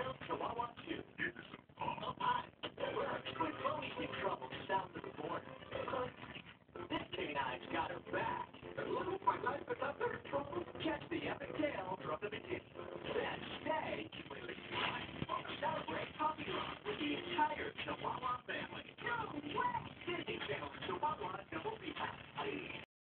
Chihuahua 2. Oh, hi. Look, when Chloe's in trouble south of the border, this canine's got her back. Look, my life is under trouble. Catch the epic tale from the beginning. Then stay completely quiet. Celebrate Puppy Love with the entire Chihuahua family.